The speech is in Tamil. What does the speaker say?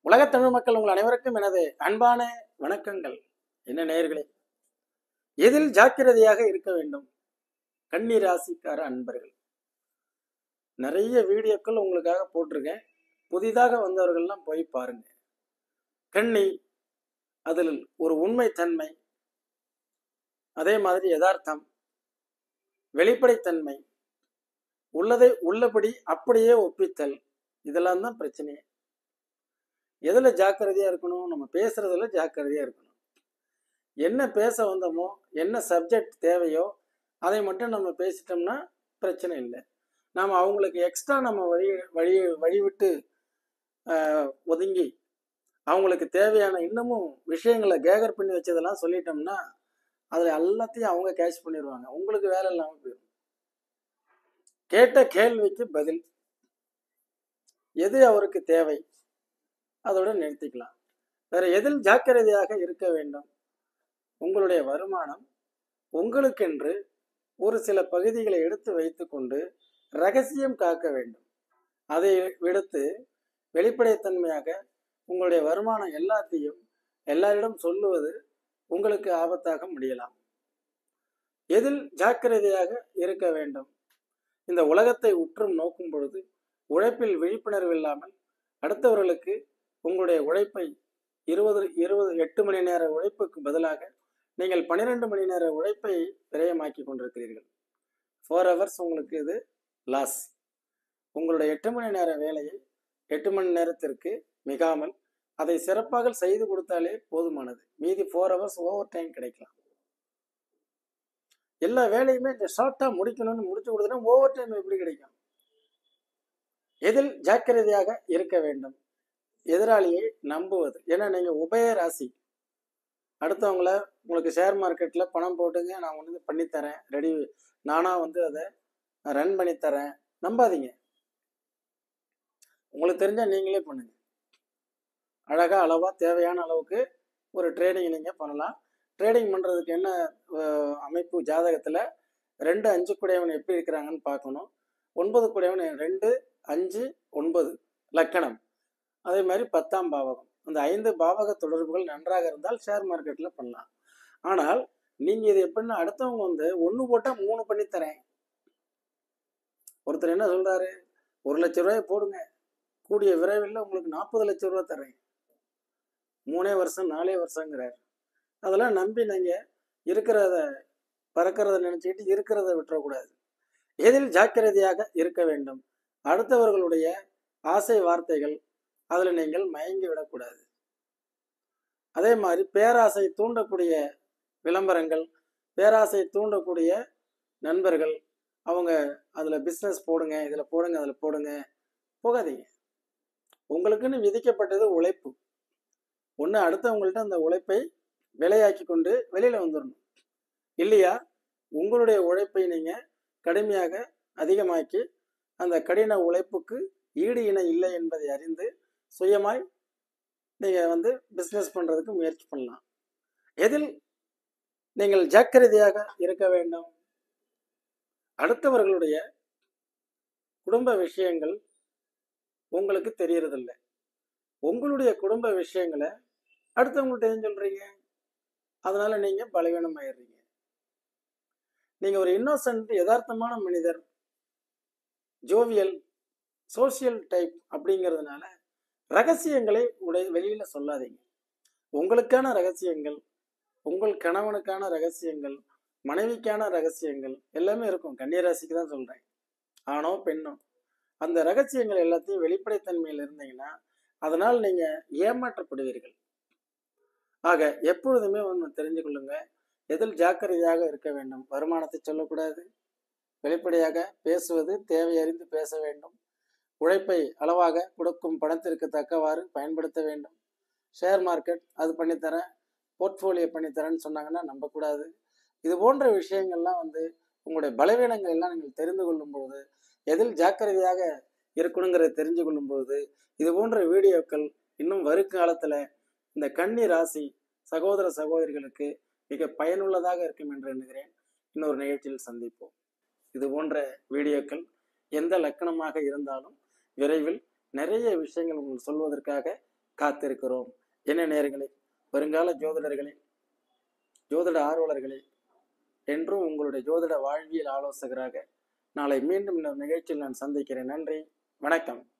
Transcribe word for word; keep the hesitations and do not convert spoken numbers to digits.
உலகத் தமிழ் மக்கள் உங்கள் அனைவருக்கும் எனது அன்பான வணக்கங்கள். என்ன நேயர்களே, எதில் ஜாக்கிரதையாக இருக்க வேண்டும்? கன்னி ராசிக்கார அன்பர்கள், நிறைய வீடியோக்கள் உங்களுக்காக போட்டிருக்கேன். புதிதாக வந்தவர்கள்லாம் போய் பாருங்க. கன்னி, அதில் ஒரு உண்மை தன்மை, அதே மாதிரி யதார்த்தம், வெளிப்படைத்தன்மை, உள்ளதை உள்ளபடி அப்படியே ஒப்பித்தல், இதெல்லாம் தான் பிரச்சனையே. எதுல ஜாக்கிரதையா இருக்கணும்? நம்ம பேசுறதுல ஜாக்கிரதையா இருக்கணும். என்ன பேச வந்தோமோ, என்ன சப்ஜெக்ட் தேவையோ அதை மட்டும் நம்ம பேசிட்டோம்னா பிரச்சனை இல்லை. நாம் அவங்களுக்கு எக்ஸ்ட்ரா நம்ம வழி வழி வழிவிட்டு ஒதுங்கி அவங்களுக்கு தேவையான இன்னமும் விஷயங்களை கேகர் பண்ணி வச்சதெல்லாம் சொல்லிட்டோம்னா அதில் எல்லாத்தையும் அவங்க கேட்ச் பண்ணிடுவாங்க. உங்களுக்கு வேலை இல்லாமல் போயிடும். கேட்ட கேள்விக்கு பதில், எது அவருக்கு தேவை, அதோட நிறுத்திக்கலாம். வேற எதில் ஜாக்கிரதையாக இருக்க வேண்டும்? உங்களுடைய வருமானம் உங்களுக்கென்று ஒரு சில பகுதிகளை எடுத்து வைத்து கொண்டு ரகசியம் காக்க வேண்டும். அதை விடுத்து வெளிப்படைத்தன்மையாக உங்களுடைய வருமானம் எல்லாத்தையும் எல்லாரிடம் சொல்லுவது உங்களுக்கு ஆபத்தாக முடியலாம். எதில் ஜாக்கிரதையாக இருக்க வேண்டும்? இந்த உலகத்தை உற்றும் நோக்கும் பொழுது உழைப்பில் விழிப்புணர்வு இல்லாமல் அடுத்தவர்களுக்கு உங்களுடைய உழைப்பை இருபது இருபது எட்டு மணி நேர உழைப்புக்கு பதிலாக நீங்கள் பன்னிரெண்டு மணி நேர உழைப்பை விரயமாக்கி கொண்டிருக்கிறீர்கள். ஃபோர் ஹவர்ஸ் உங்களுக்கு இது லாஸ். உங்களுடைய எட்டு மணி நேர வேலையை எட்டு மணி நேரத்திற்கு மிகாமல் அதை சிறப்பாக செய்து கொடுத்தாலே போதுமானது. மீதி ஃபோர் ஹவர்ஸ் ஓவர் டைம் கிடைக்கலாம். எல்லா வேலையுமே இந்த ஷார்ட்டாக முடிக்கணும்னு முடிச்சு கொடுத்தா ஓவர் டைம் எப்படி கிடைக்கும்? எதில் ஜாக்கிரதையாக இருக்க வேண்டும்? எதிராளியை நம்புவது. ஏன்னா நீங்கள் உபய ராசி. அடுத்தவங்கள உங்களுக்கு ஷேர் மார்க்கெட்டில் பணம் போட்டுங்க, நான் வந்து பண்ணித்தரேன், ரெடி, நானாக வந்து அதை ரன் பண்ணித்தரேன், நம்பாதீங்க. உங்களுக்கு தெரிஞ்சால் நீங்களே பண்ணுங்க. அழகாக அளவாக தேவையான அளவுக்கு ஒரு ட்ரேடிங் நீங்கள் பண்ணலாம். ட்ரேடிங் பண்ணுறதுக்கு என்ன அமைப்பு? ஜாதகத்தில் ரெண்டு அஞ்சு கூடையவன் எப்படி இருக்கிறாங்கன்னு பார்க்கணும். ஒன்பது கூடையவன் ரெண்டு அஞ்சு ஒன்பது லக்கணம், அதே மாதிரி பத்தாம் பாவகம். அந்த ஐந்து பாவக தொடர்புகள் நன்றாக இருந்தால் ஷேர் மார்க்கெட்டில் பண்ணலாம். ஆனால் நீங்கள் இது எப்படின்னா, அடுத்தவங்க வந்து ஒன்று போட்டால் மூணு பண்ணித்தரேன். ஒருத்தர் என்ன சொல்கிறாரு, ஒரு லட்ச ரூபாய் போடுங்க, கூடிய விரைவில் உங்களுக்கு நாற்பது லட்ச ரூபா தரேன், மூணே வருஷம் நாலே வருஷங்கிறார். அதெல்லாம் நம்பி நீங்கள் இருக்கிறத பறக்கிறத நினச்சிக்கிட்டு இருக்கிறத விட்டுறக்கூடாது. எதில் ஜாக்கிரதையாக இருக்க வேண்டும்? அடுத்தவர்களுடைய ஆசை வார்த்தைகள், அதில் நீங்கள் மயங்கி விடக்கூடாது. அதே மாதிரி பேராசை தூண்டக்கூடிய விளம்பரங்கள், பேராசை தூண்டக்கூடிய நண்பர்கள், அவங்க அதில் பிஸ்னஸ் போடுங்க, இதில் போடுங்க, அதில் போடுங்க, போகாதீங்க. உங்களுக்குன்னு விதிக்கப்பட்டது உழைப்பு. ஒன்று அடுத்தவங்கள்ட்ட அந்த உழைப்பை விலையாக்கி கொண்டு வெளியில் வந்துடணும். இல்லையா உங்களுடைய உழைப்பை நீங்கள் கடுமையாக அதிகமாக்கி அந்த கடின உழைப்புக்கு ஈடு இணை இல்லை என்பதை அறிந்து சுயமாய் நீங்கள் வந்து பிஸ்னஸ் பண்ணுறதுக்கு முயற்சி பண்ணலாம். எதில் நீங்கள் ஜாக்கிரதையாக இருக்க வேண்டும்? அடுத்தவர்களுடைய குடும்ப விஷயங்கள் உங்களுக்கு தெரியறதில்லை. உங்களுடைய குடும்ப விஷயங்களை அடுத்தவங்கள்ட்ட ஏன் சொல்கிறீங்க? அதனால நீங்கள் பலவீனம் ஆயிடுறீங்க. நீங்கள் ஒரு இன்னோசன்ட் யதார்த்தமான மனிதர், ஜோவியல் சோசியல் டைப் அப்படிங்கிறதுனால ரகசியங்களை உடைய வெளியில சொல்லாதீங்க. உங்களுக்கான ரகசியங்கள், உங்கள் கணவனுக்கான ரகசியங்கள், மனைவிக்கான ரகசியங்கள் எல்லாமே இருக்கும். கன்னிராசிக்கு தான் சொல்றேன், ஆணோ பெண்ணோ. அந்த ரகசியங்கள் எல்லாத்தையும் வெளிப்படைத்தன்மையில் இருந்தீங்கன்னா அதனால் நீங்க ஏமாற்றப்படுவீர்கள். ஆக எப்பொழுதுமே ஒன்று தெரிஞ்சு கொள்ளுங்க, எதில் ஜாக்கிரதையாக இருக்க வேண்டும்? வருமானத்தை சொல்லக்கூடாது, வெளிப்படையாக பேசுவது, தேவை அறிந்து பேச வேண்டும், உழைப்பை அளவாக கொடுக்கும் பணத்திற்கு தக்கவாறு பயன்படுத்த வேண்டும். ஷேர் மார்க்கெட் அது பண்ணித்தரேன், போர்ட்ஃபோலியோ பண்ணித்தரேன்னு சொன்னாங்கன்னா நம்பக்கூடாது. இது போன்ற விஷயங்கள்லாம் வந்து உங்களுடைய பலவீனங்கள் எல்லாம் நீங்கள் தெரிந்து கொள்ளும் பொழுது, எதில் ஜாக்கிரதையாக இருக்கணுங்கிறத தெரிஞ்சு கொள்ளும் பொழுது, இது போன்ற வீடியோக்கள் இன்னும் வருங்காலத்தில் இந்த கன்னி ராசி சகோதர சகோதரிகளுக்கு மிக பயனுள்ளதாக இருக்கும் என்று எண்ணுகிறேன். இன்னொரு நிகழ்ச்சியில் சந்திப்போம். இது போன்ற வீடியோக்கள் எந்த லக்கணமாக இருந்தாலும் விரைவில் நிறைய விஷயங்கள் உங்களுக்கு சொல்வதற்காக காத்திருக்கிறோம். என்ன நேயர்களே, வருங்கால ஜோதிடர்களே, ஜோதிட ஆர்வலர்களே, என்றும் உங்களுடைய ஜோதிட வாழ்வியல் ஆலோசகராக நாளை மீண்டும் இந்த நிகழ்ச்சியில் நான் சந்திக்கிறேன். நன்றி, வணக்கம்.